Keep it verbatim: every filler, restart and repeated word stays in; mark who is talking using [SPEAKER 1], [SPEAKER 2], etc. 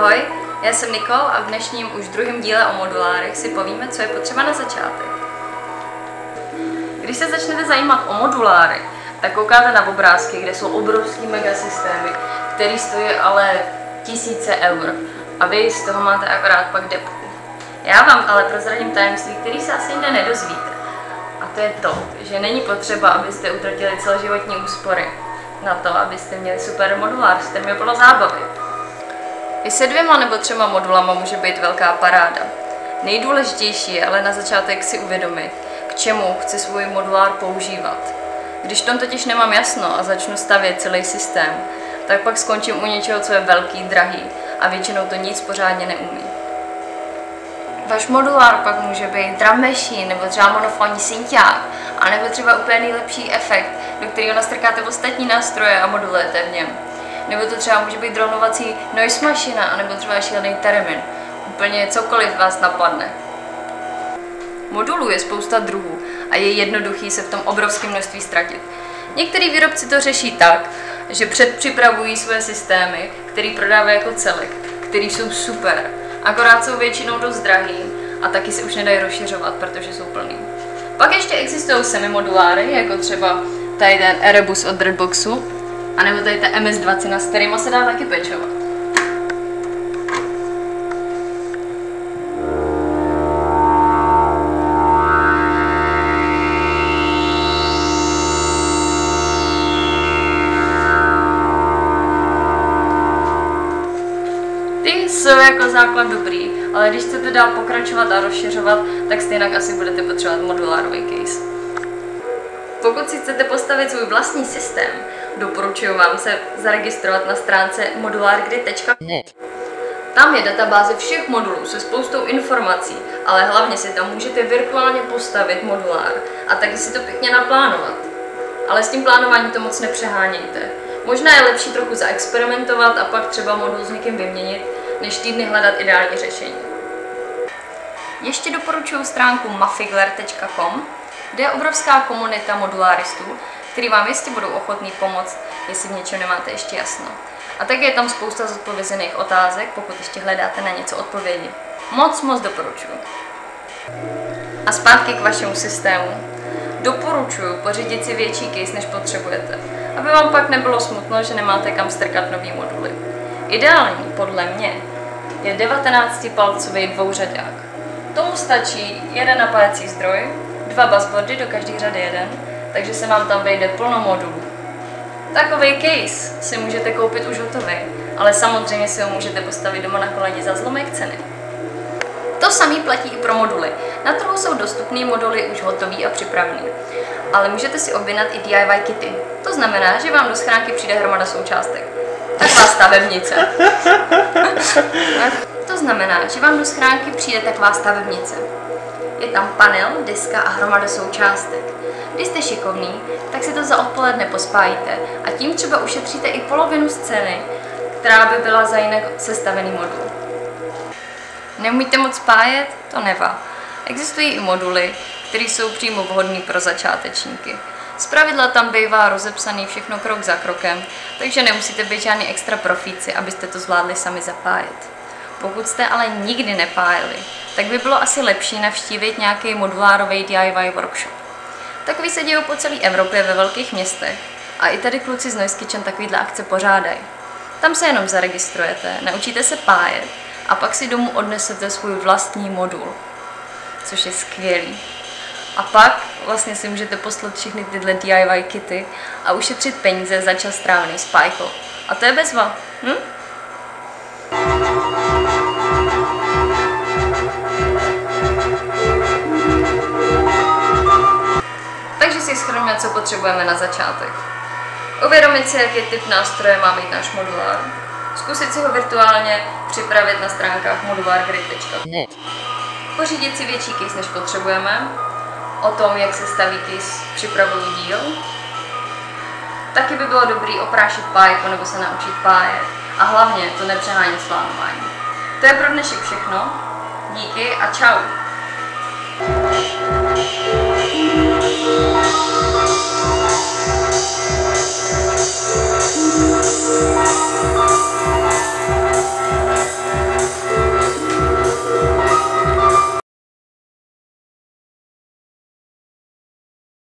[SPEAKER 1] Ahoj, já jsem Nikol a v dnešním už druhém díle o modulárech si povíme, co je potřeba na začátek. Když se začnete zajímat o moduláry, tak koukáte na obrázky, kde jsou obrovský megasystémy, které stojí ale tisíce eur a vy z toho máte akorát pak depku. Já vám ale prozradím tajemství, který se asi jinde nedozvíte. A to je to, že není potřeba, abyste utratili celoživotní úspory na to, abyste měli super modulár, s kterým je plno zábavy. I se dvěma nebo třema modulama může být velká paráda. Nejdůležitější je ale na začátek si uvědomit, k čemu chci svůj modulár používat. Když v tom totiž nemám jasno a začnu stavět celý systém, tak pak skončím u něčeho, co je velký, drahý a většinou to nic pořádně neumí. Váš modulár pak může být drum machine nebo třeba monofonní synťák, anebo třeba úplně nejlepší efekt, do kterého nastrkáte ostatní nástroje a modulujete v něm. Nebo to třeba může být dronovací noise mašina, anebo třeba šílený theremin. Úplně cokoliv vás napadne. Modulů je spousta druhů a je jednoduchý se v tom obrovském množství ztratit. Některý výrobci to řeší tak, že předpřipravují své systémy, který prodávají jako celek, který jsou super, akorát jsou většinou dost drahý a taky se už nedají rozšiřovat, protože jsou plný. Pak ještě existují semimoduláry, jako třeba tady ten Erebus od Dreadboxu, anebo tady ta M S dvacet, s kterýma se dá taky pečovat. Ty jsou jako základ dobrý, ale když chcete dál pokračovat a rozšiřovat, tak stejně asi budete potřebovat modulárový case. Pokud si chcete postavit svůj vlastní systém, doporučuji vám se zaregistrovat na stránce modulargrid tečka net. Tam je databáze všech modulů se spoustou informací, ale hlavně si tam můžete virtuálně postavit modulár a taky si to pěkně naplánovat. Ale s tím plánováním to moc nepřehánějte. Možná je lepší trochu zaexperimentovat a pak třeba modul s někým vyměnit, než týdny hledat ideální řešení. Ještě doporučuji stránku mafigler tečka com, kde je obrovská komunita moduláristů, který vám jistě budou ochotní pomoct, jestli v něčem nemáte ještě jasno. A také je tam spousta zodpovězených otázek, pokud ještě hledáte na něco odpovědi. Moc, moc doporučuji. A zpátky k vašemu systému. Doporučuji pořídit si větší case, než potřebujete, aby vám pak nebylo smutno, že nemáte kam strkat nový moduly. Ideální, podle mě, je devatenáctipalcový dvouřadák. Tomu stačí jeden napájecí zdroj, dva buzzboardy do každé řady jeden, takže se vám tam vejde plno modulů. Takový case si můžete koupit už hotový, ale samozřejmě si ho můžete postavit doma na koleně za zlomek ceny. To samé platí i pro moduly. Na trhu jsou dostupné moduly už hotový a připravený, ale můžete si objednat i D I Y kity. To znamená, že vám do schránky přijde hromada součástek. Taková stavebnice. To znamená, že vám do schránky přijde taková stavebnice. Je tam panel, deska a hromada součástek. Když jste šikovný, tak si to za odpoledne pospájíte a tím třeba ušetříte i polovinu z ceny, která by byla za jinak sestavený modul. Neumíte moc spájet? To nevá. Existují i moduly, které jsou přímo vhodné pro začátečníky. Zpravidla tam bývá rozepsaný všechno krok za krokem, takže nemusíte být žádný extra profíci, abyste to zvládli sami zapájet. Pokud jste ale nikdy nepájeli, tak by bylo asi lepší navštívit nějaký modulárový D I Y workshop. Takový se dějou po celé Evropě ve velkých městech a i tady kluci z Noise Kitchen takovýhle akce pořádají. Tam se jenom zaregistrujete, naučíte se pájet a pak si domů odnesete svůj vlastní modul, což je skvělý. A pak vlastně si můžete poslat všechny tyhle D I Y kity a ušetřit peníze za čas strávený s pájkou. A to je bezva, hm? Takže si shrneme, co potřebujeme na začátek. Uvědomit si, jaký typ nástroje má být náš modulár. Zkusit si ho virtuálně připravit na stránkách modulargrid tečka net. Pořídit si větší case, než potřebujeme. O tom, jak se staví case, připravují díl. Taky by bylo dobrý oprášit pájku nebo se naučit pájet. A hlavně to nepřehánět s plánováním. To je pro dnešek všechno. Díky a čau.